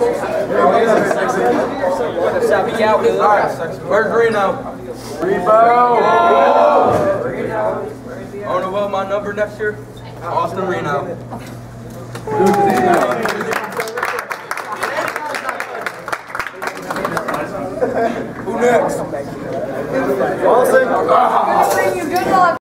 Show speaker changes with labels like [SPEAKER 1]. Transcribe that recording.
[SPEAKER 1] Where's Reno?
[SPEAKER 2] Rebo!
[SPEAKER 1] I want to vote my number next year. Austin Reno.
[SPEAKER 2] Who next? Austin?
[SPEAKER 3] Good luck.